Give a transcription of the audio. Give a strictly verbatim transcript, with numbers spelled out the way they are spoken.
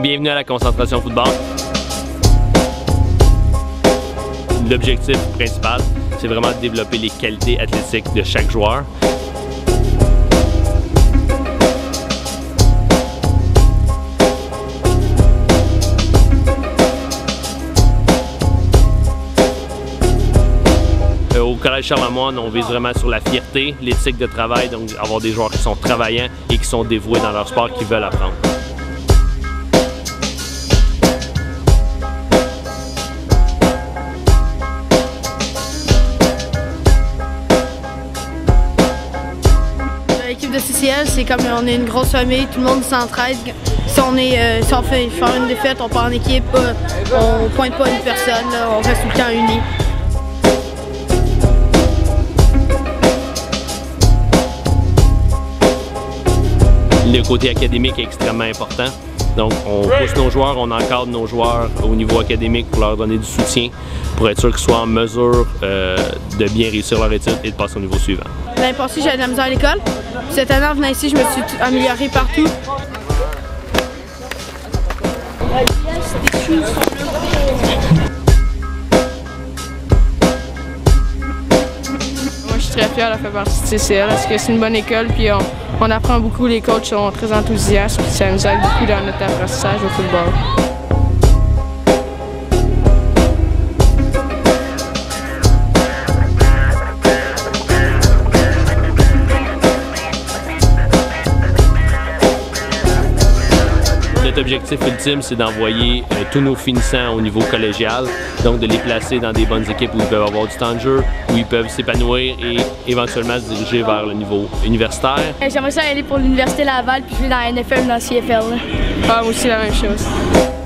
Bienvenue à la concentration football. L'objectif principal, c'est vraiment de développer les qualités athlétiques de chaque joueur. Au Collège Charlemagne, on vise vraiment sur la fierté, l'éthique de travail, donc avoir des joueurs qui sont travaillants et qui sont dévoués dans leur sport, qui veulent apprendre. L'équipe de C C L, c'est comme on est une grosse famille, tout le monde s'entraide. Si on, est, euh, si on fait faire une défaite, on part en équipe, euh, on pointe pas une personne, là, on reste tout le temps unis. Le côté académique est extrêmement important. Donc, on pousse nos joueurs, on encadre nos joueurs au niveau académique pour leur donner du soutien, pour être sûr qu'ils soient en mesure euh, de bien réussir leur étude et de passer au niveau suivant. L'année passée, j'avais de la misère à l'école. Cette année, en venant ici, je me suis améliorée partout. Moi, je suis très fière de faire partie de C C L parce que c'est une bonne école, puis on, on apprend beaucoup, les coachs sont très enthousiastes, puis ça nous aide beaucoup dans notre apprentissage au football. Notre objectif ultime, c'est d'envoyer euh, tous nos finissants au niveau collégial, donc de les placer dans des bonnes équipes où ils peuvent avoir du temps de jeu, où ils peuvent s'épanouir et éventuellement se diriger vers le niveau universitaire. J'aimerais ça aller pour l'Université Laval puis jouer dans la N F L ou dans la C F L. Ah, moi aussi la même chose.